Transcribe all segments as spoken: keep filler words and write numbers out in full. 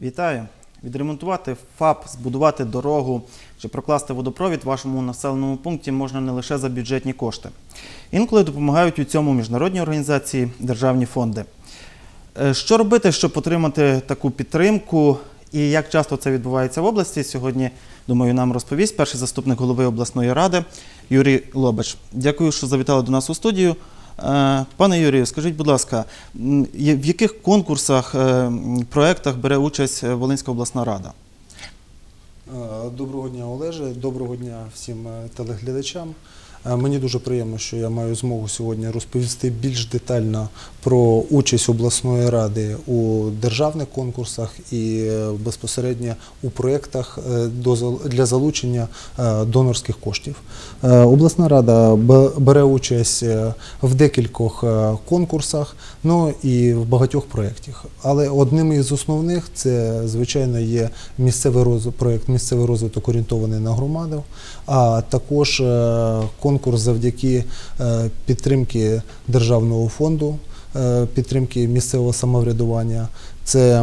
Вітаю! Відремонтувати ФАП, збудувати дорогу чи прокласти водопровід в вашому населеному пункті можна не лише за бюджетні кошти. Інколи допомагають у цьому міжнародні організації, державні фонди. Що робити, щоб отримати таку підтримку і як часто це відбувається в області, сьогодні, думаю, нам розповість перший заступник голови обласної ради Юрій Лобач. Дякую, що завітали до нас у студію. Пане Юрію, скажіть, будь ласка, в яких конкурсах, проєктах бере участь Волинська обласна рада? Доброго дня, Олеже, доброго дня всім телеглядачам. Мені дуже приємно, що я маю змогу сьогодні розповісти більш детально про участь обласної ради у державних конкурсах і безпосередньо у проєктах для залучення донорських коштів. Обласна рада бере участь в декількох конкурсах, ну і в багатьох проєктах. Але одним із основних це, звичайно, є місцевий розвиток, проєкт «Місцевий розвиток орієнтований на громаду», а також конкурс завдяки підтримки Державного фонду, підтримки місцевого самоврядування. Це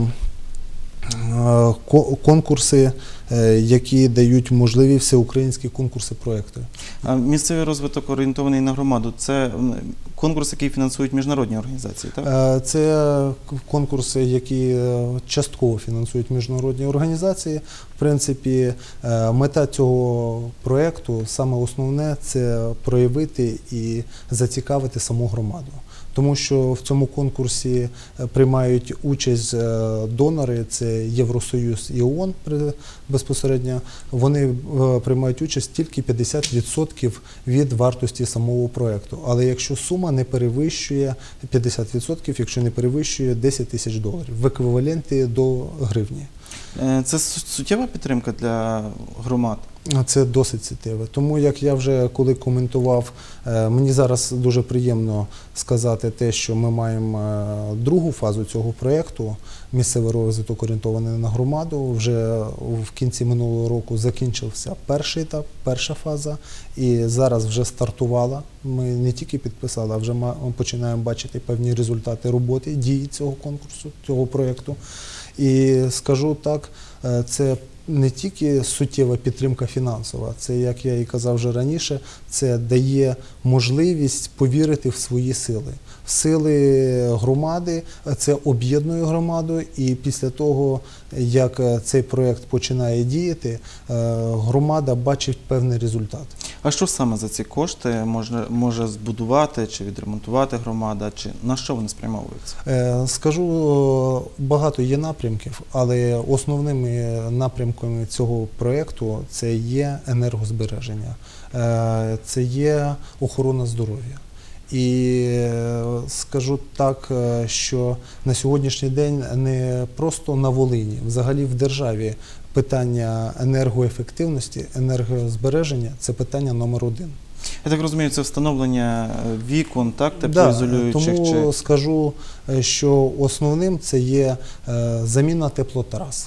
конкурси, які дають можливі всеукраїнські конкурси проєкту. А місцевий розвиток орієнтований на громаду – це конкурс, який фінансують міжнародні організації, так? Це конкурси, які частково фінансують міжнародні організації. В принципі, мета цього проєкту, саме основне, це проявити і зацікавити саму громаду. Тому що в цьому конкурсі приймають участь донори, це Євросоюз і ООН безпосередньо. Вони приймають участь тільки п'ятдесят відсотків від вартості самого проєкту. Але якщо сума не перевищує п'ятдесят відсотків, якщо не перевищує десять тисяч доларів, в еквіваленті до гривні. Це суттєва підтримка для громад? Це досить суттєво. Тому, як я вже коли коментував, мені зараз дуже приємно сказати те, що ми маємо другу фазу цього проєкту «Місцевий розвиток орієнтований на громаду». Вже в кінці минулого року закінчився перший етап, перша фаза, і зараз вже стартувала. Ми не тільки підписали, а вже починаємо бачити певні результати роботи, дії цього конкурсу, цього проєкту. І скажу так, це не тільки суттєва підтримка фінансова, це, як я і казав вже раніше, це дає можливість повірити в свої сили. В сили громади, це об'єднує громаду, і після того, як цей проєкт починає діяти, громада бачить певний результат. А що саме за ці кошти може, може збудувати чи відремонтувати громада, чи на що вони спрямовуються? Скажу, багато є напрямків, але основними напрямками цього проєкту це є енергозбереження, це є охорона здоров'я. І скажу так, що на сьогоднішній день не просто на Волині, взагалі в державі питання енергоефективності, енергозбереження – це питання номер один. Я так розумію, це встановлення вікон, так, теплоізолюючих? Да, тому чи... скажу, що основним це є заміна теплотрас,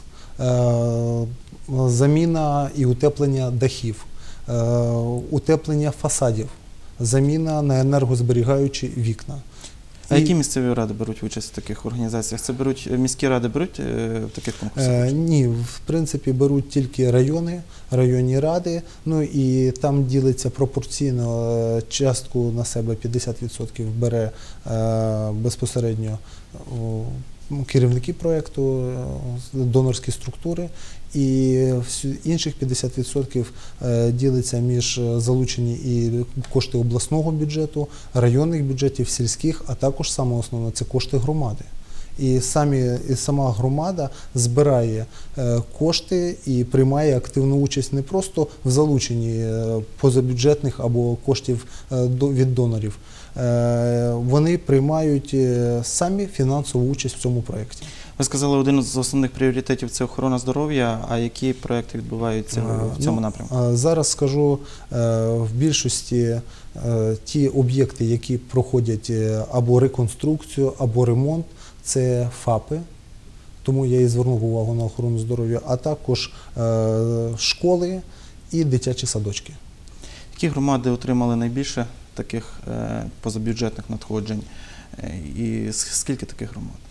заміна і утеплення дахів, утеплення фасадів, заміна на енергозберігаючі вікна. А і... які місцеві ради беруть участь в таких організаціях? Це беруть міські ради беруть в таких конкурсах? Е, ні, в принципі беруть тільки райони, районні ради, ну і там ділиться пропорційно, частку на себе п'ятдесят відсотків бере е, безпосередньо о, керівники проєкту, донорські структури, і інших п'ятдесят відсотків ділиться між залучені і кошти обласного бюджету, районних бюджетів, сільських, а також саме основне – це кошти громади. І, самі, і сама громада збирає е, кошти і приймає активну участь не просто в залученні е, позабюджетних або коштів е, до, від донорів. Е, вони приймають е, самі фінансову участь в цьому проєкті. Ви сказали, один з основних пріоритетів – це охорона здоров'я, а які проєкти відбуваються в цьому напрямку? Ну, зараз скажу, в більшості ті об'єкти, які проходять або реконструкцію, або ремонт, це ФАПи, тому я і звернув увагу на охорону здоров'я, а також школи і дитячі садочки. Які громади отримали найбільше таких позабюджетних надходжень і скільки таких громад?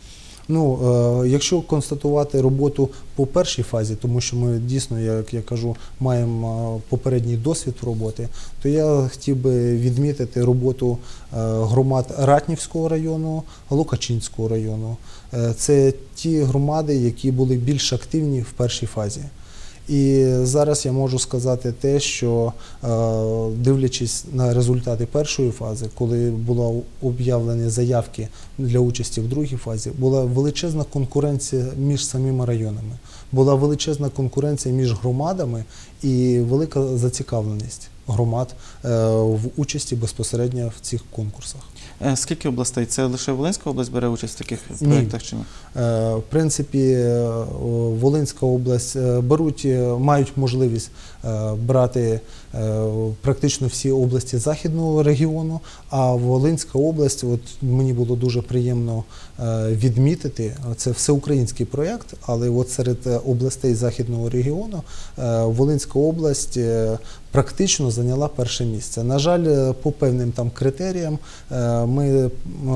Ну, е, якщо констатувати роботу по першій фазі, тому що ми дійсно, як я кажу, маємо попередній досвід роботи, то я хотів би відмітити роботу е, громад Ратнівського району, Лукачинського району. Е, це ті громади, які були більш активні в першій фазі. І зараз я можу сказати те, що е, дивлячись на результати першої фази, коли були об'явлені заявки для участі в другій фазі, була величезна конкуренція між самими районами, була величезна конкуренція між громадами і велика зацікавленість громад е, в участі безпосередньо в цих конкурсах. Е, Скільки областей? Це лише Волинська область бере участь в таких проєктах чи ні? Е, В принципі, е, Волинська область е, беруть, е, мають можливість е, брати е, практично всі області Західного регіону, а Волинська область, от мені було дуже приємно е, відмітити, це всеукраїнський проєкт, але от серед областей Західного регіону е, Волинська область е, практично зайняла перше місце. На жаль, по певним там критеріям е, ми, е,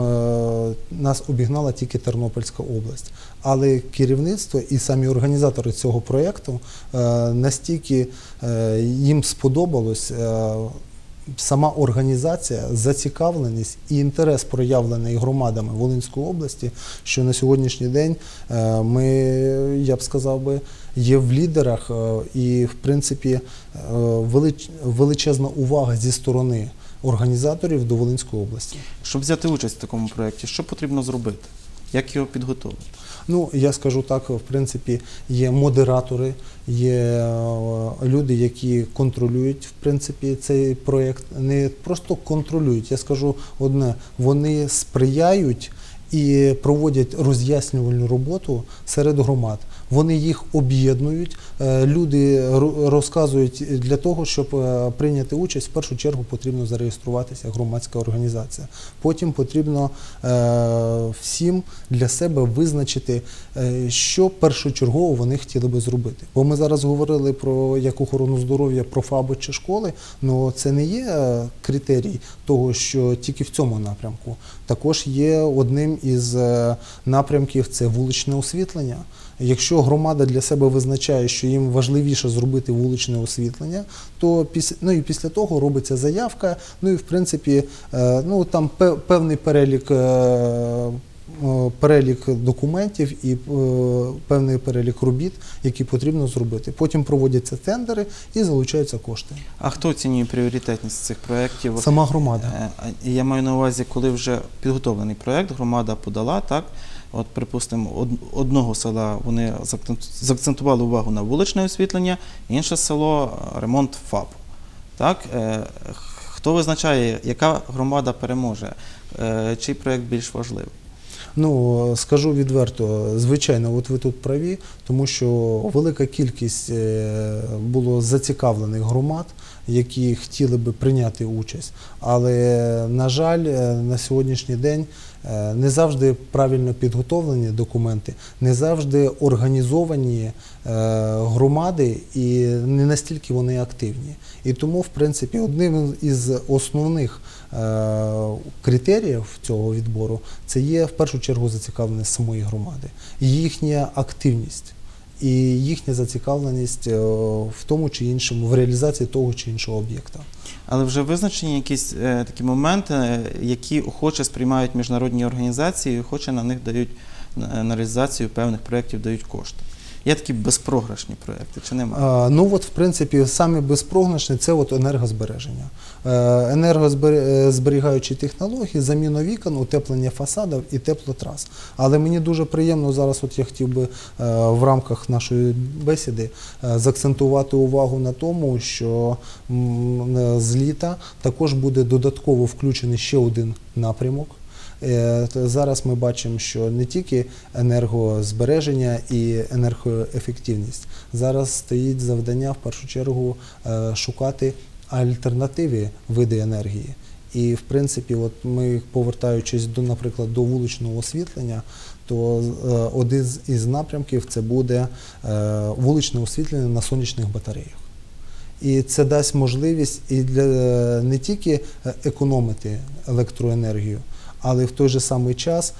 нас обігнала тільки Тернопільська область. Але керівництво і самі організатори цього проєкту е, настільки е, їм сподобалось е, сама організація, зацікавленість і інтерес проявлений громадами Волинської області, що на сьогоднішній день е, ми, я б сказав би, є в лідерах е, і, в принципі, е, велич, величезна увага зі сторони організаторів до Волинської області. Щоб взяти участь в такому проєкті, що потрібно зробити? Як його підготовити? Ну, я скажу так, в принципі, є модератори, є е, люди, які контролюють, в принципі, цей проєкт. Не просто контролюють, я скажу одне, вони сприяють і проводять роз'яснювальну роботу серед громад. Вони їх об'єднують, люди розказують, для того, щоб прийняти участь, в першу чергу потрібно зареєструватися як громадська організація. Потім потрібно всім для себе визначити, що першочергово вони хотіли би зробити. Бо ми зараз говорили про як охорону здоров'я, про ФАБи чи школи, але це не є критерій того, що тільки в цьому напрямку. Також є одним із напрямків – це вуличне освітлення. Якщо громада для себе визначає, що їм важливіше зробити вуличне освітлення, то після, ну, і після того робиться заявка, ну і в принципі ну, там певний перелік, перелік документів і певний перелік робіт, які потрібно зробити. Потім проводяться тендери і залучаються кошти. А хто оцінює пріоритетність цих проєктів? Сама громада. Я маю на увазі, коли вже підготовлений проєкт, громада подала, так? От, припустимо, одного села вони заакцентували увагу на вуличне освітлення, інше село – ремонт ФАПу. Так? Хто визначає, яка громада переможе? Чий проєкт більш важливий? Ну, скажу відверто, звичайно, от ви тут праві, тому що велика кількість було зацікавлених громад, які хотіли би прийняти участь. Але, на жаль, на сьогоднішній день не завжди правильно підготовлені документи, не завжди організовані громади і не настільки вони активні. І тому, в принципі, одним із основних критеріїв цього відбору це є, в першу чергу, зацікавленість самої громади, їхня активність і їхня зацікавленість в тому чи іншому, в реалізації того чи іншого об'єкта. Але вже визначені якісь е, такі моменти, які охоче сприймають міжнародні організації і охоче на них дають, на реалізацію певних проєктів дають кошти. Є такі безпрограшні проєкти, чи немає? А, ну от, в принципі, саме безпрограшні – це от енергозбереження. Енергозберігаючі технології, заміна вікон, утеплення фасадів і теплотрас. Але мені дуже приємно зараз, от я хотів би в рамках нашої бесіди заакцентувати увагу на тому, що з літа також буде додатково включений ще один напрямок. Зараз ми бачимо, що не тільки енергозбереження і енергоефективність. Зараз стоїть завдання, в першу чергу, шукати альтернативні види енергії. І, в принципі, от ми, повертаючись, до, наприклад, до вуличного освітлення, то один із напрямків – це буде вуличне освітлення на сонячних батареях. І це дасть можливість і для, не тільки економити електроенергію, Але в той же самий час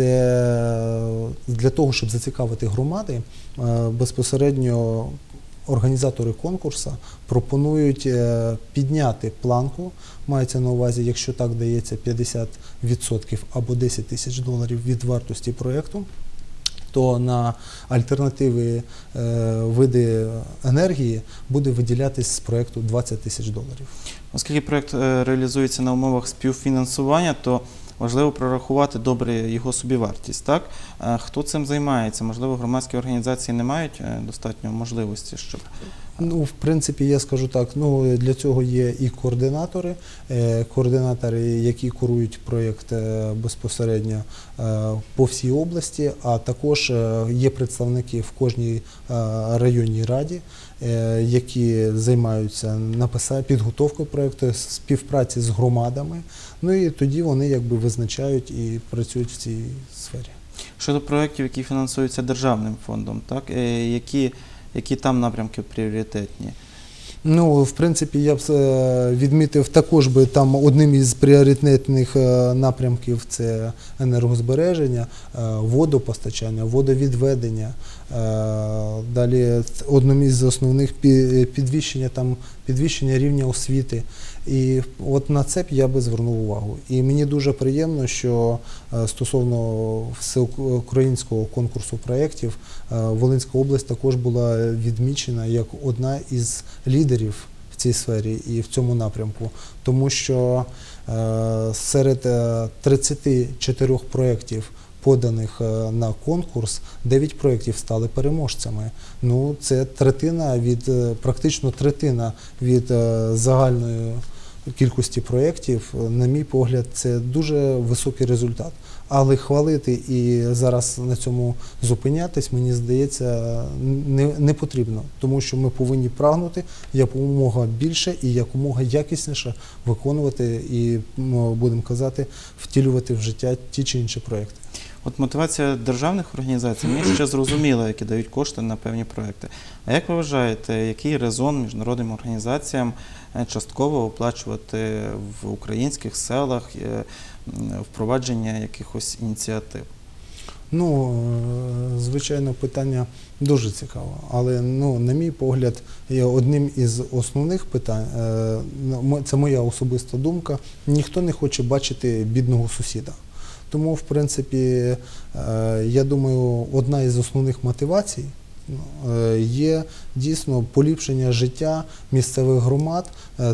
це для того, щоб зацікавити громади, е, безпосередньо організатори конкурсу пропонують е, підняти планку, мається на увазі, якщо так дається п'ятдесят відсотків або десять тисяч доларів від вартості проєкту, то на альтернативи е, види енергії буде виділятись з проєкту двадцять тисяч доларів. Оскільки проєкт е, реалізується на умовах співфінансування, то важливо прорахувати добре його собівартість. Так? А хто цим займається? Можливо, громадські організації не мають е, достатньо можливості, щоб… Ну, в принципі, я скажу так, ну, для цього є і координатори, е, координатори, які курують проєкт е, безпосередньо е, по всій області, а також е, є представники в кожній е, районній раді, е, які займаються написанням, підготовкою проєкту, співпраці з громадами, ну і тоді вони якби визначають і працюють в цій сфері. Щодо проєктів, які фінансуються державним фондом, так? Е, які Які там напрямки пріоритетні? Ну, в принципі, я б е, відмітив також би там одним із пріоритетних е, напрямків це енергозбереження, е, водопостачання, водовідведення. Е, Далі одним із основних пі- підвищення там підвищення рівня освіти. І от на це б я би звернув увагу. І мені дуже приємно, що е, стосовно всеукраїнського конкурсу проєктів е, Волинська область також була відмічена як одна із лідерів в цій сфері і в цьому напрямку. Тому що е, серед е, тридцяти чотирьох проєктів, поданих е, на конкурс, дев'ять проєктів стали переможцями. Ну, це третина від, е, практично третина від е, загальної кількості проєктів. На мій погляд, це дуже високий результат. Але хвалити і зараз на цьому зупинятись, мені здається, не, не потрібно. Тому що ми повинні прагнути якомога більше і якомога якісніше виконувати і, будемо казати, втілювати в життя ті чи інші проєкти. От мотивація державних організацій, мені ще зрозуміла, які дають кошти на певні проєкти. А як ви вважаєте, який резон міжнародним організаціям частково оплачувати в українських селах впровадження якихось ініціатив? Ну, звичайно, питання дуже цікаве, але, ну, на мій погляд, є одним із основних питань, це моя особиста думка, ніхто не хоче бачити бідного сусіда. Тому, в принципі, я думаю, одна із основних мотивацій є дійсно поліпшення життя місцевих громад.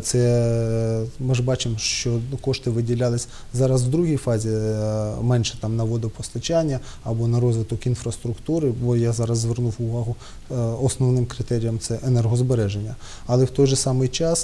Це ми ж бачимо, що кошти виділялись зараз в другій фазі, менше там на водопостачання або на розвиток інфраструктури, бо я зараз звернув увагу, основним критерієм це енергозбереження. Але в той же самий час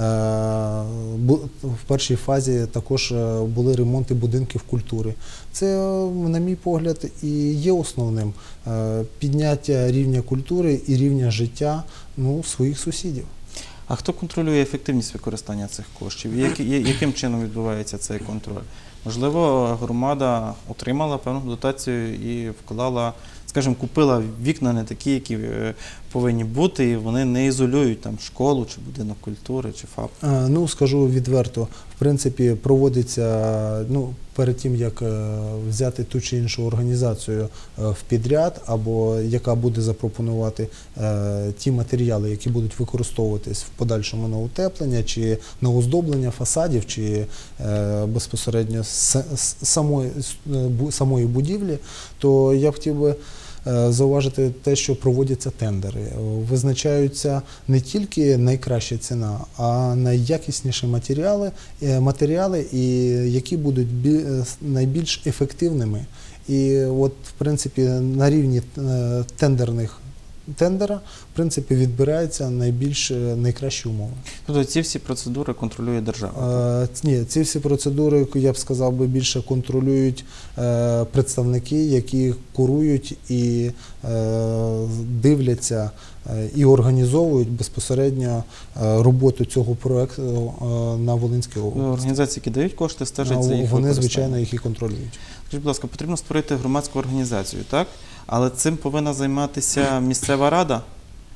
в першій фазі також були ремонти будинків культури. Це, на мій погляд, і є основним підняття рівня культури і рівня життя, ну, своїх сусідів. А хто контролює ефективність використання цих коштів? Як, яким чином відбувається цей контроль? Можливо, громада отримала певну дотацію і вклала, скажімо, купила вікна не такі, які повинні бути, і вони не ізолюють там школу, чи будинок культури, чи ФАП? А, ну, скажу відверто, в принципі, проводиться, ну, перед тим, як взяти ту чи іншу організацію в підряд, або яка буде запропонувати е, ті матеріали, які будуть використовуватись в подальшому на утеплення, чи на оздоблення фасадів, чи е, безпосередньо с, с, самої, самої будівлі, то я б хотів би зауважити те, що проводяться тендери. Визначаються не тільки найкраща ціна, а найякісніші матеріали, матеріали, і які будуть найбільш ефективними. І от, в принципі, на рівні тендерних тендера, в принципі, відбираються найбільш найкращі умови. Тобто ці всі процедури контролює держава? Е, ні, ці всі процедури, я б сказав, би, більше контролюють е, представники, які курують і е, дивляться е, і організовують безпосередньо е, роботу цього проєкту е, на Волинській області. Організації, які дають кошти, стежать за їх Вони, звичайно, їх і контролюють. Скажіть, будь ласка, потрібно створити громадську організацію, так? Але цим повинна займатися місцева рада?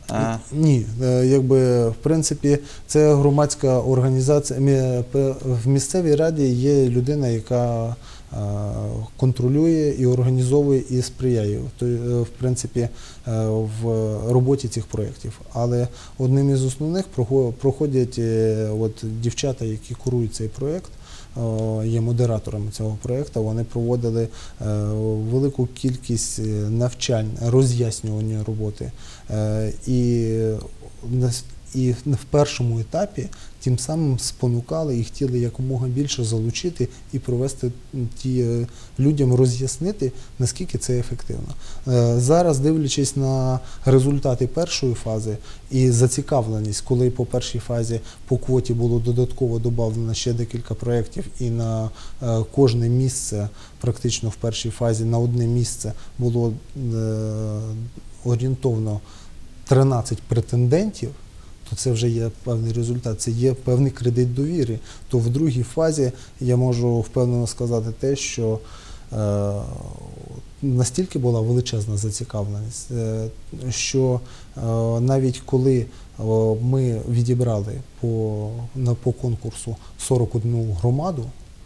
Е, Ні, е, якби в принципі це громадська організація. Мі- пе- В місцевій раді є людина, яка е, контролює і організовує і сприяє то, е, в принципі е, в роботі цих проєктів. Але одним із основних прого- проходять е, от дівчата, які курують цей проєкт. е, Є модераторами цього проєкту, вони проводили е, велику кількість е, навчань, роз'яснювання роботи. Е, І, на- і в першому етапі тим самим спонукали і хотіли якомога більше залучити і провести ті е, людям роз'яснити, наскільки це ефективно. Е, Зараз, дивлячись на результати першої фази і зацікавленість, коли по першій фазі по квоті було додатково додано ще декілька проєктів, і на е, кожне місце, практично в першій фазі на одне місце було е, орієнтовно тринадцять претендентів, то це вже є певний результат, це є певний кредит довіри. То в другій фазі я можу впевнено сказати те, що е, настільки була величезна зацікавленість, е, що е, навіть коли е, ми відібрали по, на, по конкурсу сорок одну громаду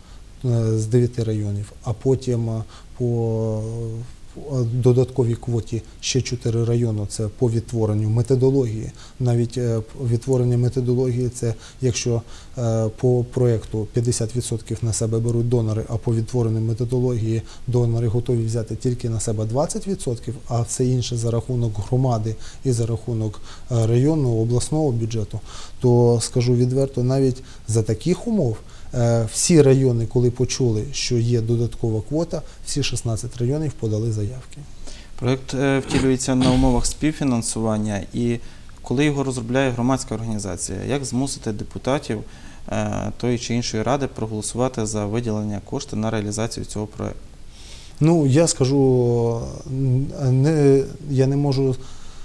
е, з дев'яти районів, а потім е, по додатковій квоті ще чотири райони, це по відтворенню методології. Навіть е, відтворення методології, це якщо е, по проєкту п'ятдесят відсотків на себе беруть донори, а по відтворенню методології донори готові взяти тільки на себе двадцять відсотків, а все інше за рахунок громади і за рахунок е, районного, обласного бюджету, то скажу відверто, навіть за таких умов е, всі райони, коли почули, що є додаткова квота, всі шістнадцять районів подали заявки. Проєкт е, втілюється на умовах співфінансування, і коли його розробляє громадська організація, як змусити депутатів е, тої чи іншої ради проголосувати за виділення коштів на реалізацію цього проєкту? Ну, я скажу, не, я не можу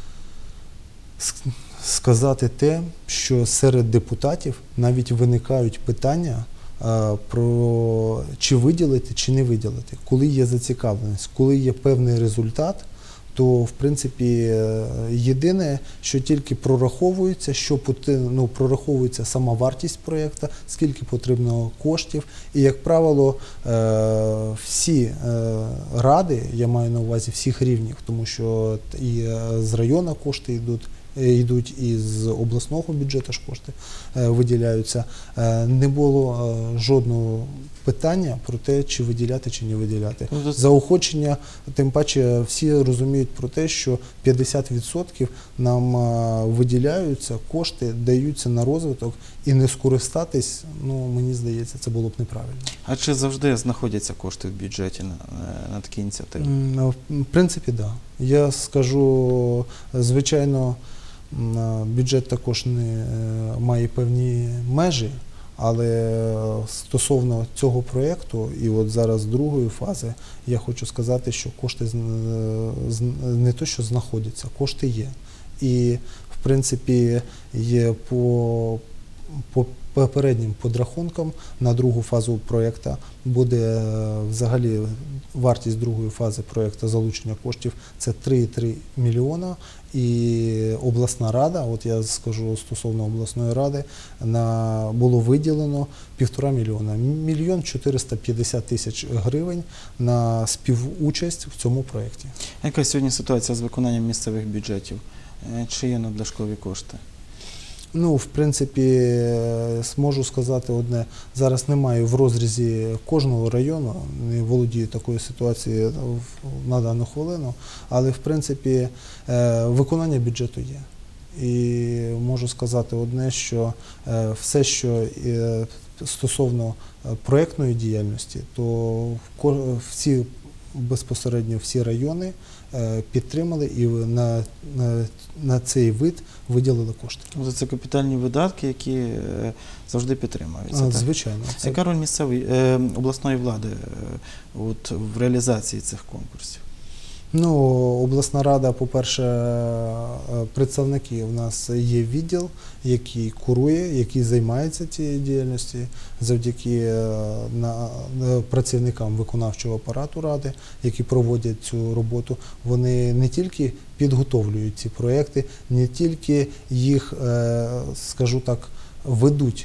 сказати те, що серед депутатів навіть виникають питання а, про чи виділити, чи не виділити. Коли є зацікавленість, коли є певний результат, то, в принципі, єдине, що тільки прораховується, що ну, прораховується сама вартість проєкту, скільки потрібно коштів. І, як правило, всі ради, я маю на увазі всіх рівнів, тому що і з району кошти йдуть, йдуть і з обласного бюджету ж кошти виділяються. Не було жодного питання про те, чи виділяти, чи не виділяти. Заохочення, тим паче всі розуміють про те, що п'ятдесят відсотків нам виділяються, кошти даються на розвиток, і не скористатись, ну, мені здається, це було б неправильно. А чи завжди знаходяться кошти в бюджеті на, на такі ініціативи? В принципі, так. Да. Я скажу, звичайно, бюджет також не має певні межі, але стосовно цього проєкту, і от зараз другої фази, я хочу сказати, що кошти не то, що знаходяться, кошти є. І, в принципі, є по, по попереднім підрахункам на другу фазу проєкту буде взагалі вартість другої фази проєкту залучення коштів – це три цілих три мільйона. І обласна рада, от я скажу стосовно обласної ради, на, було виділено півтора мільйона, мільйон чотириста п'ятдесят тисяч гривень на співучасть в цьому проєкті. Яка сьогодні ситуація з виконанням місцевих бюджетів? Чи є надлишкові кошти? Ну, в принципі, можу сказати одне, зараз немає в розрізі кожного району, не володію такою ситуацією на дану хвилину, але, в принципі, виконання бюджету є. І можу сказати одне, що все, що стосовно проєктної діяльності, то всі, безпосередньо всі райони підтримали і на, на, на цей вид виділили кошти. Це капітальні видатки, які завжди підтримуються. А, звичайно. Це... Яка роль місцевої, е, обласної влади е, от, в реалізації цих конкурсів? Ну, обласна рада, по-перше, е, представники у нас є відділ, який курує, який займається цією діяльністю, завдяки е, на, е, працівникам виконавчого апарату ради, які проводять цю роботу. Вони не тільки підготовлюють ці проекти, не тільки їх, е, скажу так, ведуть.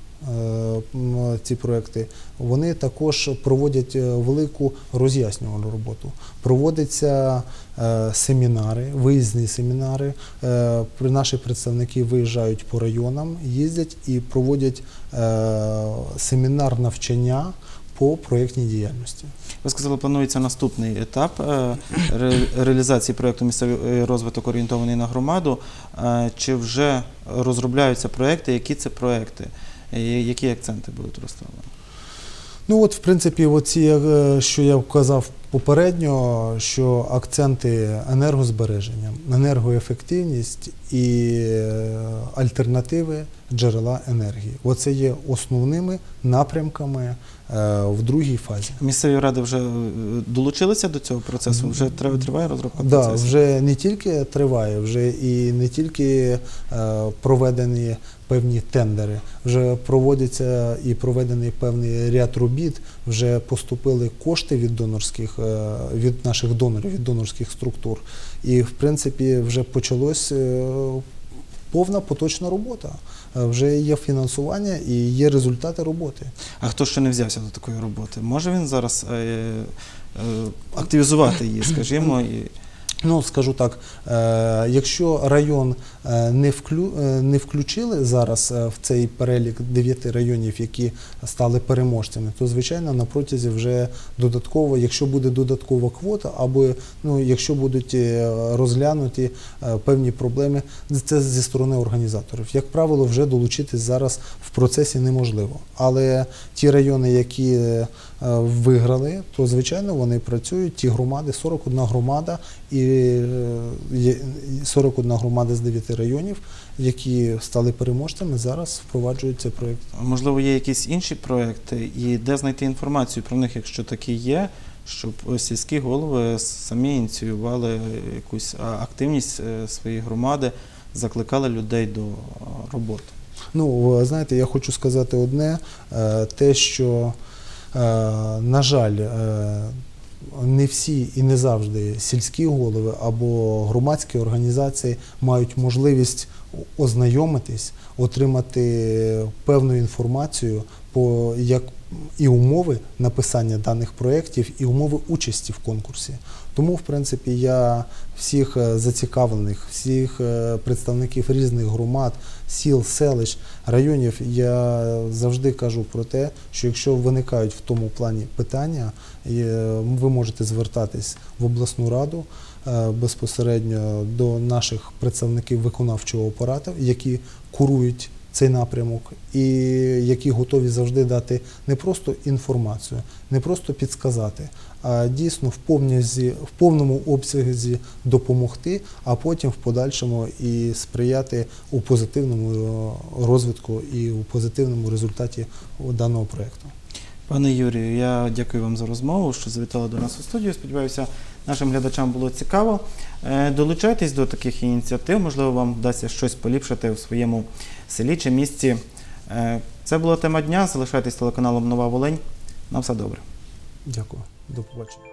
е, Ці проекти, вони також проводять велику роз'яснювальну роботу. Проводяться е, семінари, виїзні семінари. Е, наші представники виїжджають по районам, їздять і проводять е, семінар навчання по проєктній діяльності. Ви сказали, планується наступний етап е, ре- реалізації проєкту «Місцевий розвиток орієнтований на громаду». Е, Чи вже розробляються проєкти? Які це проєкти? Е, Які акценти будуть розставлені? Ну от, в принципі, оці, е, що я вказав попередньо, що акценти енергозбереження, енергоефективність і е, альтернативи джерела енергії. Оце є основними напрямками е, в другій фазі. Місцеві ради вже е, долучилися до цього процесу? Вже триває, триває розробка Да, процесу? вже не тільки триває, вже і не тільки е, проведені певні тендери, вже проводяться і проведений певний ряд робіт, вже поступили кошти від донорських, е, від наших донорів, від донорських структур. І, в принципі, вже почалось е, повна поточна робота. Е, Вже є фінансування і є результати роботи. А хто ще не взявся до такої роботи? Може він зараз е, е, активізувати її, скажімо, і... Ну, скажу так, е, якщо район е, не, вклю, е, не включили зараз е, в цей перелік дев'яти районів, які стали переможцями, то, звичайно, на протязі вже додатково, якщо буде додаткова квота, або ну, якщо будуть е, розглянуті е, певні проблеми, це зі сторони організаторів. Як правило, вже долучитись зараз в процесі неможливо. Але ті райони, які е, виграли, то, звичайно, вони працюють, ті громади, сорок одна громада, і сорок одна громада з дев'яти районів, які стали переможцями, зараз впроваджують цей проєкт. Можливо, є якісь інші проекти, і де знайти інформацію про них, якщо такі є, щоб сільські голови самі ініціювали якусь активність своєї громади, закликали людей до роботи? Ну, знаєте, я хочу сказати одне, те, що, на жаль, не всі і не завжди сільські голови або громадські організації мають можливість ознайомитись, отримати певну інформацію по як і умови написання даних проєктів, і умови участі в конкурсі. Тому, в принципі, я всіх зацікавлених, всіх представників різних громад, сіл, селищ, районів, я завжди кажу про те, що якщо виникають в тому плані питання, ви можете звертатись в обласну раду безпосередньо до наших представників виконавчого апарату, які курують цей напрямок і які готові завжди дати не просто інформацію, не просто підсказати, а дійсно в, повнізі, в повному обсязі допомогти, а потім в подальшому і сприяти у позитивному розвитку і у позитивному результаті даного проєкту. Пане Юрію, я дякую вам за розмову, що завітали до нас у студію. Сподіваюся, нашим глядачам було цікаво. Долучайтесь до таких ініціатив, можливо, вам вдасться щось поліпшити у своєму селі чи місті. Це була тема дня. Залишайтесь телеканалом «Нова Волинь». На все добре. Дякую. До побачення.